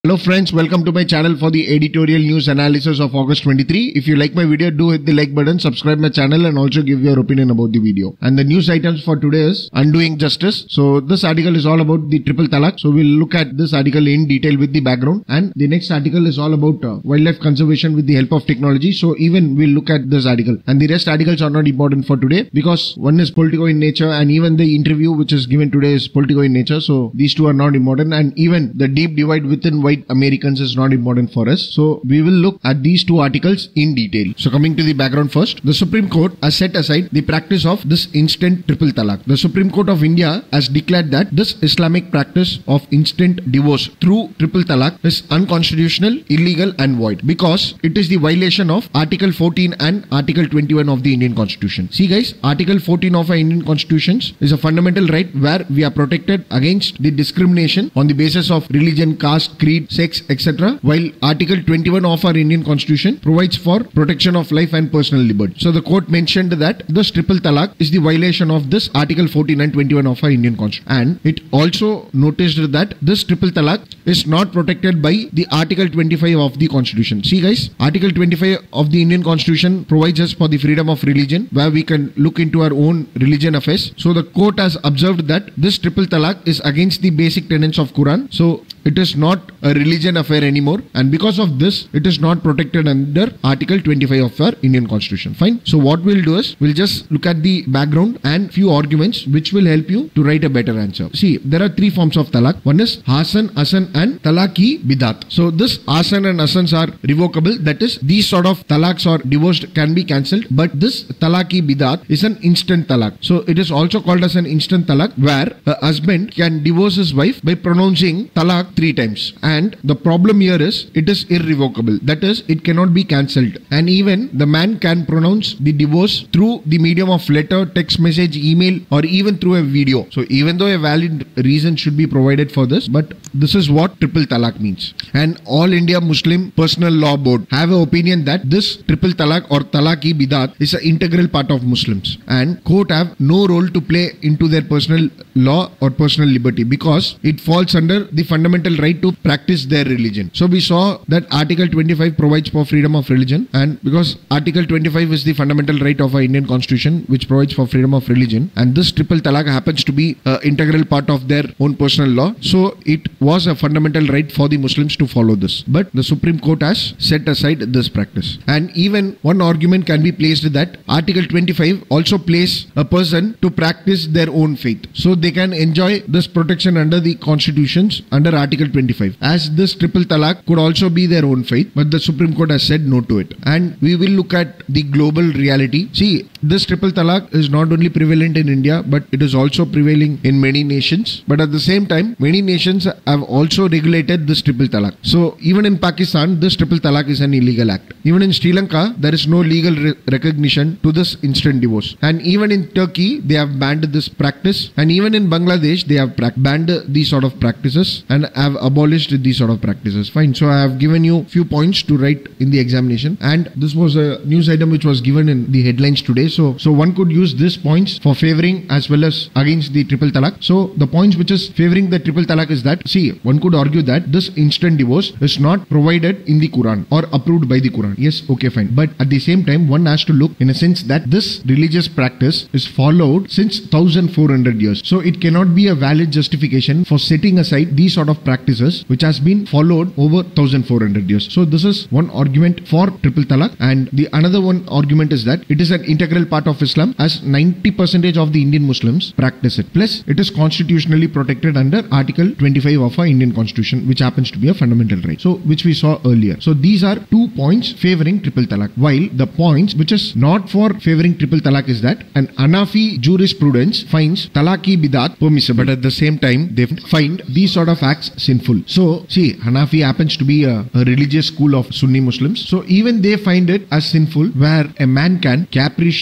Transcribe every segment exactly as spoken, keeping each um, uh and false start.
Hello friends, welcome to my channel for the editorial news analysis of August twenty-third. If you like my video, do hit the like button, subscribe my channel and also give your opinion about the video. And the news items for today is Undoing Justice. So this article is all about the triple talaq. So we'll look at this article in detail with the background. And the next article is all about uh, wildlife conservation with the help of technology. So even we'll look at this article. And the rest articles are not important for today because one is political in nature and even the interview which is given today is political in nature. So these two are not important, and even the deep divide within white Americans is not important for us. So we will look at these two articles in detail. So coming to the background first, the Supreme Court has set aside the practice of this instant triple talaq. The Supreme Court of India has declared that this Islamic practice of instant divorce through triple talaq is unconstitutional, illegal and void because it is the violation of Article fourteen and Article twenty-one of the Indian Constitution. See guys, Article fourteen of our Indian Constitution is a fundamental right where we are protected against the discrimination on the basis of religion, caste, creed, sex, et cetera. While Article twenty-one of our Indian Constitution provides for protection of life and personal liberty. So the court mentioned that this triple talaq is the violation of this Article fourteen and twenty-one of our Indian Constitution. And it also noticed that this triple talaq is not protected by the Article twenty-five of the Constitution. See guys, Article twenty-five of the Indian Constitution provides us for the freedom of religion where we can look into our own religion affairs. So the court has observed that this triple talaq is against the basic tenets of Quran. So it is not a religion affair anymore, and because of this it is not protected under Article twenty-five of our Indian Constitution. Fine. So what we'll do is we'll just look at the background and few arguments which will help you to write a better answer. See, there are three forms of talaq. One is Hasan, Asan and Talaq-e-Bidat. So this Hasan and Asans are revocable, that is these sort of talaqs or divorced can be cancelled, but this Talaq-e-Bidat is an instant talaq. So it is also called as an instant talaq where a husband can divorce his wife by pronouncing talaq three times, and the problem here is it is irrevocable, that is it cannot be cancelled, and even the man can pronounce the divorce through the medium of letter, text message, email or even through a video. So even though a valid reason should be provided for this, but this is what triple talaq means. And All India Muslim Personal Law Board have an opinion that this triple talaq or Talaq-e-Bidat is an integral part of Muslims, and court have no role to play into their personal law or personal liberty because it falls under the fundamental right to practice their religion. So we saw that Article twenty-five provides for freedom of religion, and because Article twenty-five is the fundamental right of our Indian Constitution which provides for freedom of religion, and this triple talaq happens to be an integral part of their own personal law, so it was a fundamental right for the Muslims to follow this. But the Supreme Court has set aside this practice, and even one argument can be placed that Article twenty-five also places a person to practice their own faith, so they can enjoy this protection under the constitutions under Article twenty-five, as this triple talaq could also be their own faith, but the Supreme Court has said no to it. And we will look at the global reality. See, this triple talaq is not only prevalent in India, but it is also prevailing in many nations. But at the same time, many nations have also regulated this triple talaq. So even in Pakistan, this triple talaq is an illegal act. Even in Sri Lanka, there is no legal re recognition to this instant divorce. And even in Turkey, they have banned this practice. And even in Bangladesh, they have banned these sort of practices and have abolished these sort of practices. Fine. So I have given you few points to write in the examination, and this was a news item which was given in the headlines today. So, so one could use these points for favoring as well as against the triple talaq. So the points which is favoring the triple talaq is that, see, one could argue that this instant divorce is not provided in the Quran or approved by the Quran. Yes, okay, fine. But at the same time, one has to look in a sense that this religious practice is followed since one thousand four hundred years. So it cannot be a valid justification for setting aside these sort of practices which has been followed over one thousand four hundred years. So this is one argument for triple talaq, and the another one argument is that it is an integral part of Islam as ninety percent of the Indian Muslims practice it. Plus it is constitutionally protected under Article twenty-five of our Indian Constitution, which happens to be a fundamental right. So which we saw earlier. So these are two points favoring triple talaq, while the points which is not for favoring triple talaq is that an Hanafi jurisprudence finds Talaq-e-Bidat permissible, but at the same time they find these sort of acts sinful. So see, Hanafi happens to be a, a religious school of Sunni Muslims. So even they find it as sinful where a man can capriciously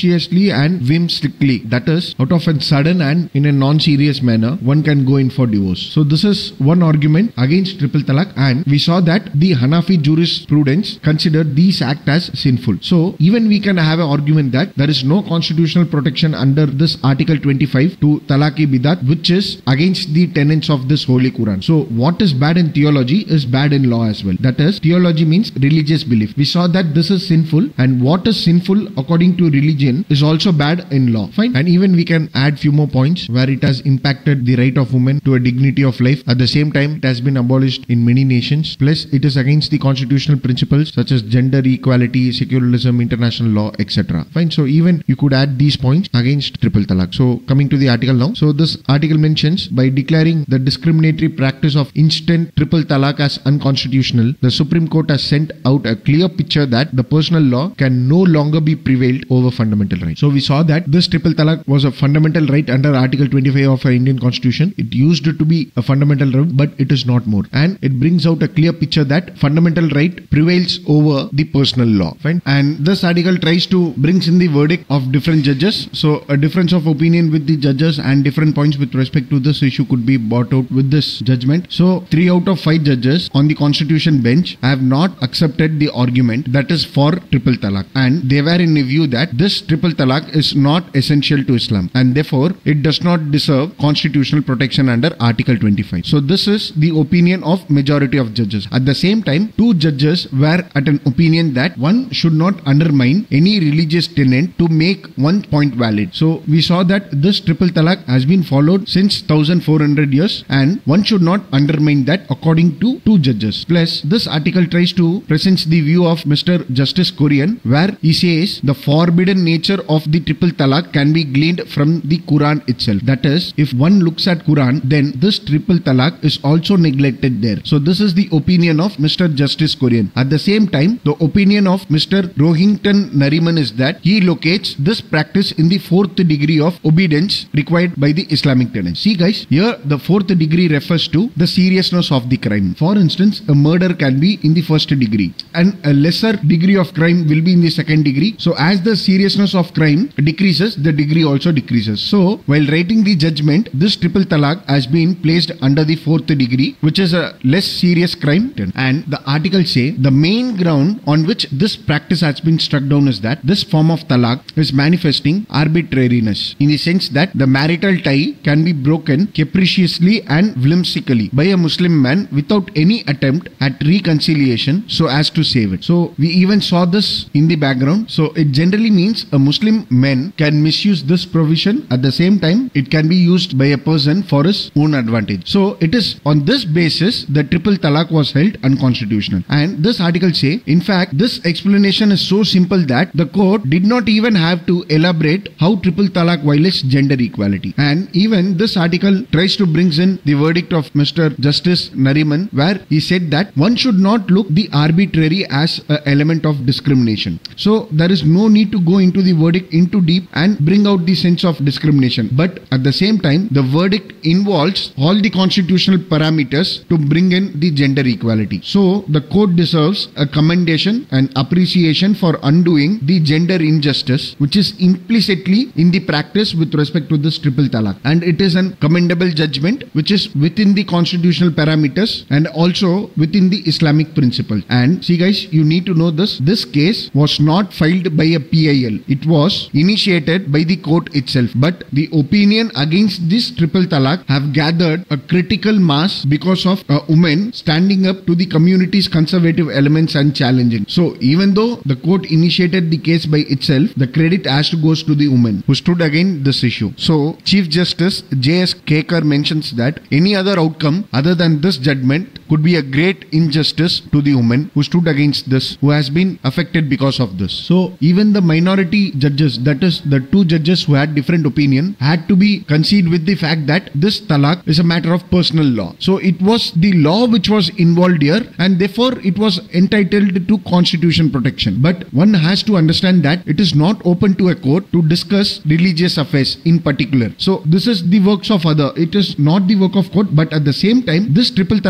capriciously and whimsically. That is, out of a sudden and in a non-serious manner, one can go in for divorce. So this is one argument against triple talaq, and we saw that the Hanafi jurisprudence considered these act as sinful. So even we can have an argument that there is no constitutional protection under this Article twenty-five to talaqi bidat, which is against the tenets of this Holy Quran. So what is bad in theology is bad in law as well. That is, theology means religious belief. We saw that this is sinful, and what is sinful according to religion is also bad in law. Fine. And even we can add few more points where it has impacted the right of women to a dignity of life. At the same time, it has been abolished in many nations. Plus, it is against the constitutional principles such as gender equality, secularism, international law, et cetera. Fine. So even you could add these points against triple talaq. So coming to the article now. So this article mentions, by declaring the discriminatory practice of instant triple talaq as unconstitutional, the Supreme Court has sent out a clear picture that the personal law can no longer be prevailed over fundamental rights. So we saw that this triple talaq was a fundamental right under Article twenty-five of our Indian Constitution. It used to be a fundamental right, but it is not more. And it brings out a clear picture that fundamental right prevails over the personal law. Fine. And this article tries to brings in the verdict of different judges. So a difference of opinion with the judges and different points with respect to this issue could be brought out with this judgment. So three out of five judges on the Constitution bench have not accepted the argument that is for triple talaq, and they were in a view that this triple talaq is not essential to Islam, and therefore it does not deserve constitutional protection under Article twenty-five. So this is the opinion of majority of judges. At the same time, two judges were at an opinion that one should not undermine any religious tenet to make one point valid. So we saw that this triple talaq has been followed since one thousand four hundred years, and one should not undermine that according to two judges. Plus, this article tries to present the view of Mister Justice Korean, where he says the forbidden nature of the triple talaq can be gleaned from the Quran itself. That is, if one looks at Quran, then this triple talaq is also neglected there. So this is the opinion of Mister Justice Korean. At the same time, the opinion of Mister Rohington Nariman is that he locates this practice in the fourth degree of obedience required by the Islamic tenets. See guys, here the fourth degree refers to the seriousness of the crime. For instance, a murder can be in the first degree and a lesser degree of crime will be in the second degree. So as the seriousness of crime decreases, the degree also decreases. So while writing the judgment, this triple talaq has been placed under the fourth degree, which is a less serious crime. And the article say the main ground on which this practice has been struck down is that this form of talaq is manifesting arbitrariness, in the sense that the marital tie can be broken capriciously and whimsically by a Muslim man without any attempt at reconciliation so as to save it. So we even saw this in the background. So it generally means a Muslim man can misuse this provision. At the same time, it can be used by a person for his own advantage. So it is on this basis the triple talaq was held unconstitutional. And this article say, in fact, this explanation is so simple that the court did not even have to elaborate how triple talaq violates gender equality. And even this article tries to bring in the verdict of Mister Justice Nariman, where he said that one should not look the arbitrary as an element of discrimination. So there is no need to go into the verdict into deep and bring out the sense of discrimination. But at the same time, the verdict involves all the constitutional parameters to bring in the gender equality. So the court deserves a commendation and appreciation for undoing the gender injustice which is implicitly in the practice with respect to this triple talaq. And it is an commendable judgment which is within the constitutional parameters and also within the Islamic principle. And see guys, you need to know this. This case was not filed by a P I L. It was initiated by the court itself. But the opinion against this triple talaq have gathered a critical mass because of a woman standing up to the community's conservative elements and challenging. So even though the court initiated the case by itself, the credit has to goes to the woman who stood against this issue. So Chief Justice J S Kekar mentions that any other outcome other than this judgment could be a great injustice to the woman who stood against this, who has been affected because of this. So even the minority judges, that is the two judges who had different opinion, had to be conceded with the fact that this talaq is a matter of personal law. So it was the law which was involved here, and therefore it was entitled to constitution protection. But one has to understand that it is not open to a court to discuss religious affairs in particular. So this is the works of other. It is not the work of court, but at the same time, this triple talaq issue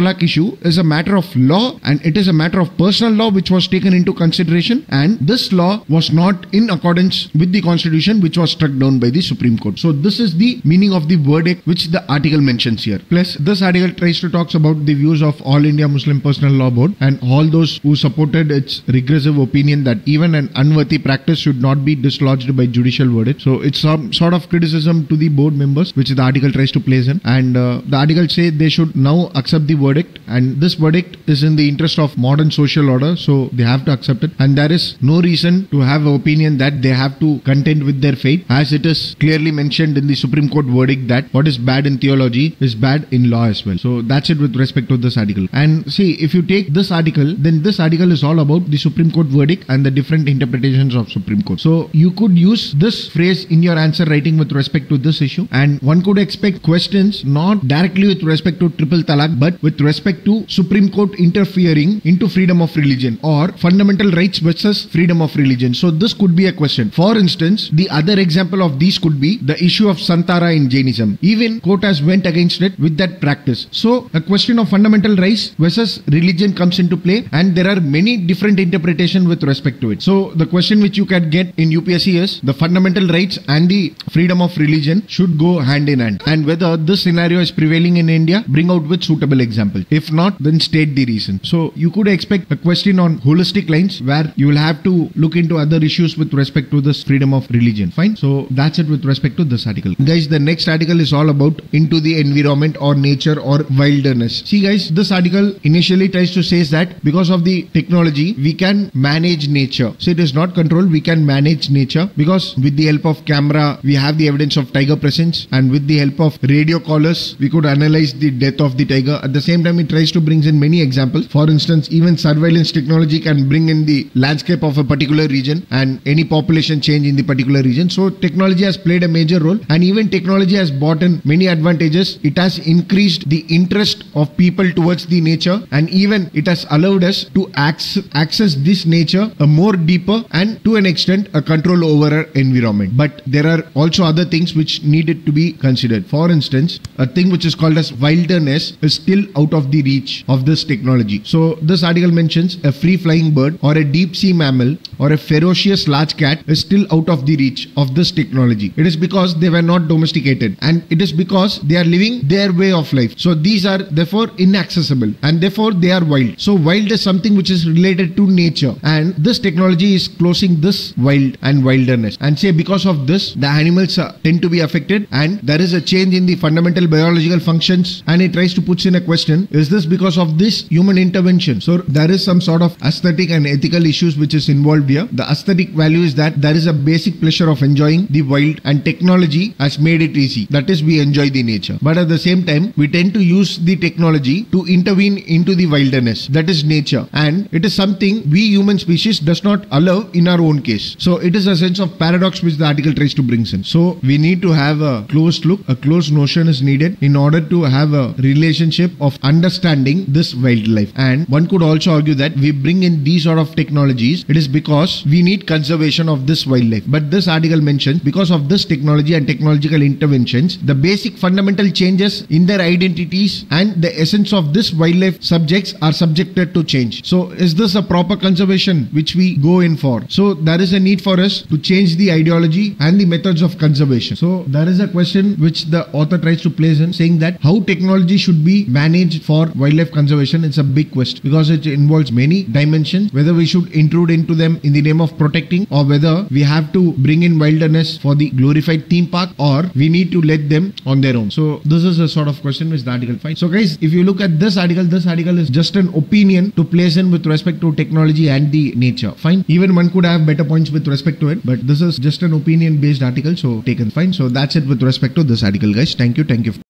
issue is a matter of law, and it is a matter of personal law which was taken into consideration, and this law was not in accordance with the constitution which was struck down by the Supreme Court. So this is the meaning of the verdict which the article mentions here. Plus this article tries to talk about the views of All India Muslim Personal Law Board and all those who supported its regressive opinion that even an unworthy practice should not be dislodged by judicial verdict. So it's some sort of criticism to the board members which the article tries to place in, and uh, the article say they should now accept the verdict, and this verdict is in the interest of modern social order, so they have to accept it, and there is no reason to have an opinion that they have to contend with their fate, as it is clearly mentioned in the Supreme Court verdict that what is bad in theology is bad in law as well. So that's it with respect to this article. And see, if you take this article, then this article is all about the Supreme Court verdict and the different interpretations of Supreme Court. So you could use this phrase in your answer writing with respect to this issue, and one could expect questions not directly with respect to triple talaq but with respect to Supreme Court interfering into freedom of religion or fundamental rights versus freedom of religion. So this could be a question. For instance, the other example of these could be the issue of Santara in Jainism. Even court has went against it with that practice. So a question of fundamental rights versus religion comes into play, and there are many different interpretations with respect to it. So the question which you can get in U P S C is the fundamental rights and the freedom of religion should go hand in hand, and whether this scenario is prevailing in India, bring out with suitable example. If not, then state the reason. So you could expect a question on holistic lines where you will have to look into other issues with respect to this freedom of religion. Fine. So that's it with respect to this article. Guys, the next article is all about into the environment or nature or wilderness. See guys, this article initially tries to say that because of the technology, we can manage nature. So it is not control, we can manage nature because with the help of camera, we have the evidence of tiger presence, and with the help of radio callers, we could analyze the death of the tiger. At the same time, it tries to bring in many examples. For instance, even surveillance technology can bring in the landscape of a particular region and any population change in the particular region. So technology has played a major role, and even technology has brought in many advantages. It has increased the interest of people towards the nature, and even it has allowed us to access, access this nature a more deeper and to an extent a control over our environment. But there are also other things which needed to be considered. For instance, a thing which is called as wilderness is still out of the reach of this technology. So this article mentions a free flying bird or a deep sea mammal or a ferocious large cat is still out of the reach of this technology. It is because they were not domesticated, and it is because they are living their way of life. So these are therefore inaccessible, and therefore they are wild. So wild is something which is related to nature, and this technology is closing this wild and wilderness. And say because of this, the animals uh, tend to be affected, and there is a change in the fundamental biological functions, and it tries to put in a question, is this because of this human intervention? So there is some sort of aesthetic and ethical issues which is involved here. The aesthetic value is that there is a basic pleasure of enjoying the wild, and technology has made it easy. That is, we enjoy the nature. But at the same time, we tend to use the technology to intervene into the wilderness. That is nature. And it is something we human species does not allow in our own case. So it is a sense of paradox which the article tries to bring in. So we need to have a close look, a close notion is needed in order to have a relationship of understanding this wildlife. And one could also argue that we bring in these sort of technologies, it is because we need conservation of this wildlife. But this article mentions because of this technology and technological interventions, the basic fundamental changes in their identities and the essence of this wildlife subjects are subjected to change. So is this a proper conservation which we go in for? So there is a need for us to change the ideology and the methods of conservation. So there is a question which the author tries to place in, saying that how technology should be managed for wildlife conservation. It's a big question because it involves many dimensions, whether we should intrude into them in the name of protecting, or whether we have to bring in wilderness for the glorified theme park, or we need to let them on their own. So this is a sort of question which the article finds. So guys, if you look at this article, this article is just an opinion to place in with respect to technology and the nature. Fine. Even one could have better points with respect to it, but this is just an opinion based article, so taken. Fine. So that's it with respect to this article, guys. Thank you. Thank you.